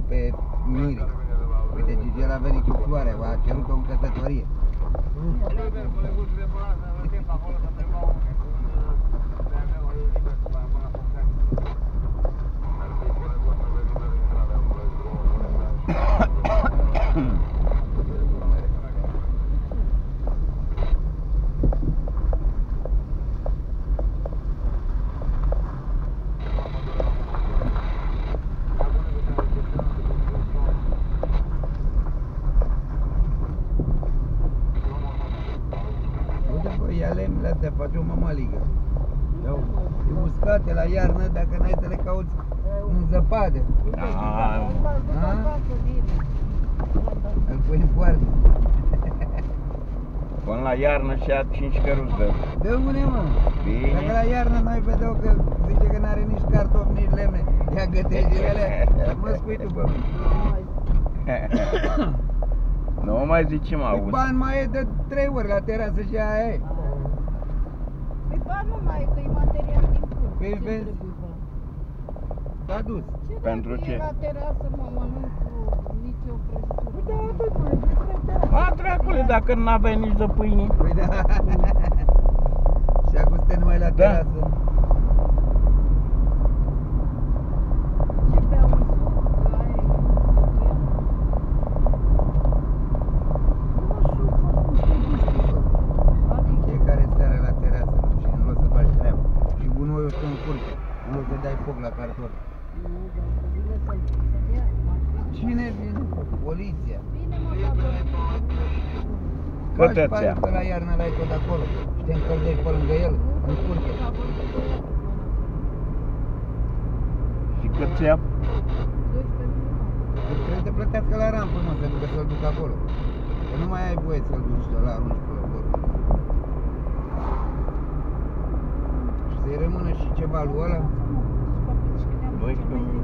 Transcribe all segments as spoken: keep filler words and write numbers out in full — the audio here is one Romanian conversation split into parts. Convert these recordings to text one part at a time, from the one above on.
pe Miri. Uite, Gigel a venit cu floare, a cerut o căsătorie. Ia lemnele astea, face o mămăligă. E uscate la iarnă, dacă n-ai să le cauți în zăpadă. Îl pui în poartă. Până la iarnă și a cinci căruți dă. Dă une, mă. Bine. Dacă la iarnă n-ai vedea că zice că n-are nici cartofi, nici lemne. Ia gătejile alea, mă spui tu pe mine. Nu mai zici, mă, auzi. Bani mai e de trei ori la terasă și aia e. Păi bani nu mai e, că e material din cur. Păi vezi? S-a dus. Pentru ce? La terasă mă mănânc cu nici o prăjitură. Uite, atât mai e pe terasă. A, dracule, dacă n-aveai nici de pâine. Păi da. Și acum suntem numai la terasă. Ce beau în suc? Că aia e fiecare seară la terasă și în loc să faci treabă. Și gunoiul stă în curte, în loc să dai foc la cartofi. Nu, dar că vine să să dea mașina. Cine vine? Poliția. Bine mă, dar Faci Câte pariu că la iarnă l-ai tot acolo și te încălzești pe lângă el, în curte. Și cât ți ia? Deci trebuie să plătească la rampă, mă, să ducă să-l duc acolo. Că nu mai ai voie să-l duci să-l arunci pe acolo. Și să-i rămână și ceva lui ăla. doisprezece.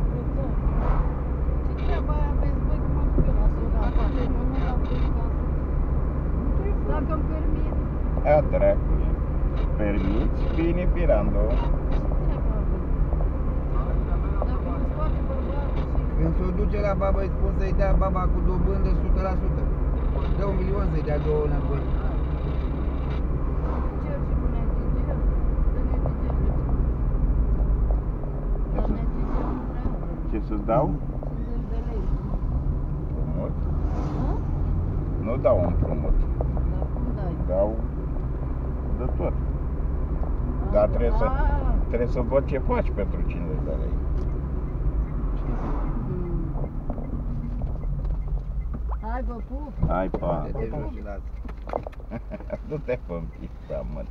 Ce treaba aia aveți voi cum am făcut la soda? Poate nu mă dau pe casă. Dacă-mi permit. A, dracule. Permiți? Bine, Pirando. Ce treaba aveți? Dacă mă scoate bărbatul și... Când se o duce la babă, îi spun să-i dea baba cu dobândă o sută la sută. Dă un milion să-i dea două înapoi. Cer și cu negligel. Dă negligel. Dar negligel nu prea are. Ce să-ți dau? cincizeci de lei. Împrumut? Hă? Nu dau împrumut. Dar cum dai? Dau de tot. Dar trebuie să, Ah. trebuie să văd ce faci pentru cincizeci de lei. Hai, vă pup! Hai, pa! De jos și lasă. Du-te pe pista, mă.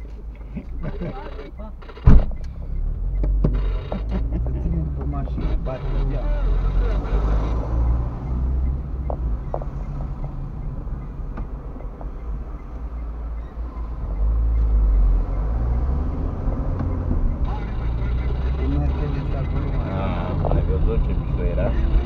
Să ținem pe mașină, bate în ea. Un Mercedes acolo, mă. Ah, ai văzut ce mișto era?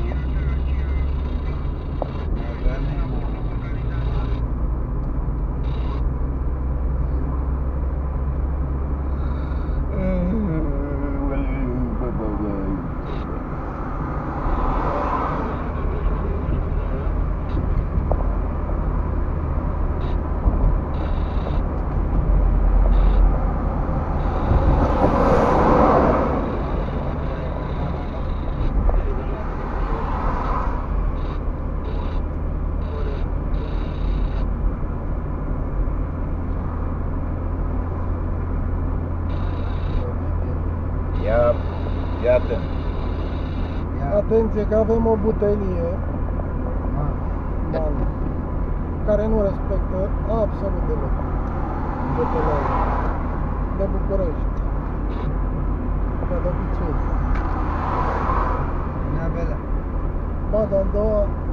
Ia, iată. Atenție că avem o butelie mare, care nu respectă absolut deloc butelele de București, ca de obicei. N-avea. Ba, de-a doua